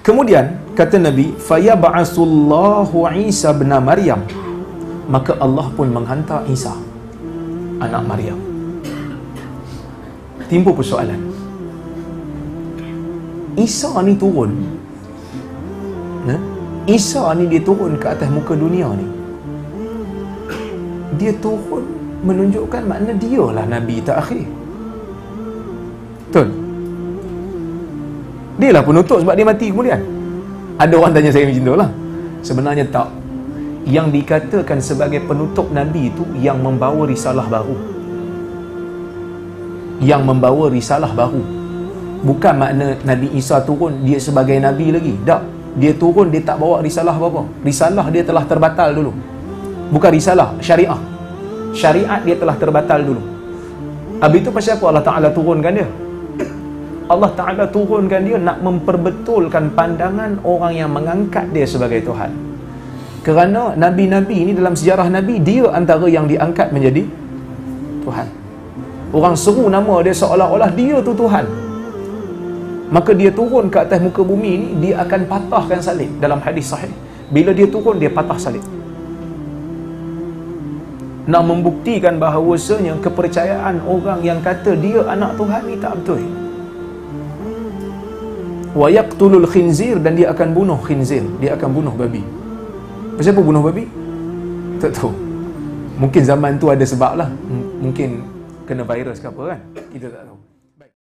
Kemudian kata Nabi, fayab'asullahu Isa bin Maryam, maka Allah pun menghantar Isa anak Maryam. Timbul persoalan, Isa ni turun, Isa ni dia turun ke atas muka dunia ni, dia turun menunjukkan makna dialah Nabi terakhir. Betul? Dialah penutup sebab dia mati kemudian. Ada orang tanya saya macam tu lah. Sebenarnya tak. Yang dikatakan sebagai penutup Nabi itu yang membawa risalah baru. Yang membawa risalah baru. Bukan makna Nabi Isa turun dia sebagai Nabi lagi. Tak. Dia turun, dia tak bawa risalah apa-apa. Risalah dia telah terbatal dulu. Bukan risalah, syariah. Syariat dia telah terbatal dulu. Habis itu pasal apa Allah Ta'ala turunkan dia? Allah Ta'ala turunkan dia nak memperbetulkan pandangan orang yang mengangkat dia sebagai Tuhan. Kerana Nabi-Nabi ini dalam sejarah Nabi, dia antara yang diangkat menjadi Tuhan. Orang seru nama dia seolah-olah dia tu Tuhan. Maka dia turun ke atas muka bumi ini, dia akan patahkan salib. Dalam hadis sahih, bila dia turun, dia patah salib. Nak membuktikan bahawasanya kepercayaan orang yang kata dia anak Tuhan ni tak betul. Wa yaqtulul khinzir, dan dia akan bunuh khinzir, dia akan bunuh babi. Pasal apa bunuh babi? Tak tahu. Mungkin zaman tu ada sebab lah. Mungkin kena virus ke apa kan, kita tak tahu.